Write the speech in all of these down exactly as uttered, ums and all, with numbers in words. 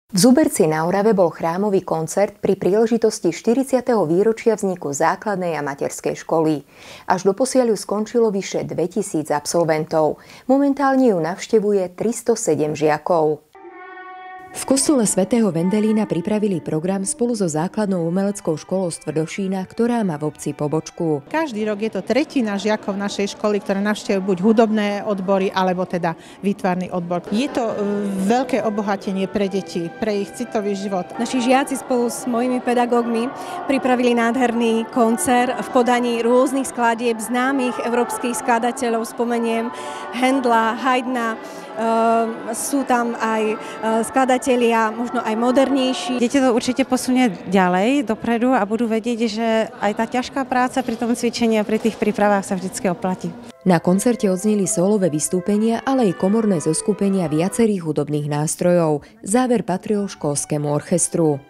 V Zuberci na Orave bol chrámový koncert pri príležitosti štyridsiateho výročia vzniku základnej a materskej školy. Až doposiaľ ju skončilo vyše dvetisíc absolventov. Momentálne ju navštevuje tristosedem žiakov. V kostole svätého Vendelína pripravili program spolu so základnou umeleckou školou z Tvrdošína, ktorá má v obci pobočku. Každý rok je to tretina žiakov našej školy, ktoré navštevujú buď hudobné odbory, alebo teda výtvarný odbor. Je to veľké obohatenie pre deti, pre ich citový život. Naši žiaci spolu s mojimi pedagógmi pripravili nádherný koncert v podaní rôznych skladieb známych európskych skladateľov. Spomeniem Handla, Haydna, Uh, sú tam aj uh, skladatelia, možno aj modernejší. Deti to určite posunie ďalej dopredu a budú vedieť, že aj tá ťažká práca pri tom cvičení a pri tých prípravách sa vždycky oplatí. Na koncerte odzneli solové vystúpenia, ale aj komorné zoskupenia viacerých hudobných nástrojov. Záver patril školskému orchestru.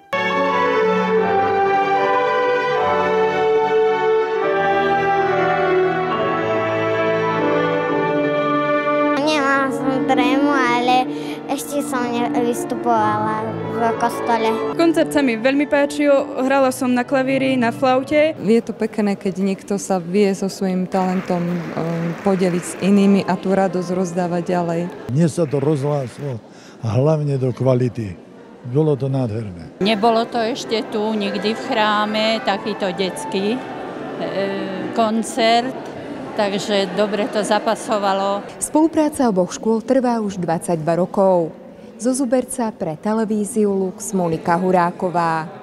Trému, ale ešte som nevystupovala v kostole. Koncert sa mi veľmi páčil, hrala som na klavíri, na flaute. Je to pekné, keď niekto sa vie so svojím talentom podeliť s inými a tú radosť rozdávať ďalej. Mne sa to rozhlásilo hlavne do kvality. Bolo to nádherné. Nebolo to ešte tu, nikdy v chráme, takýto detský e, koncert. Takže dobre to zapasovalo. Spolupráca oboch škôl trvá už dvadsaťdva rokov. Zo Zuberca pre televíziu Lux Monika Huráková.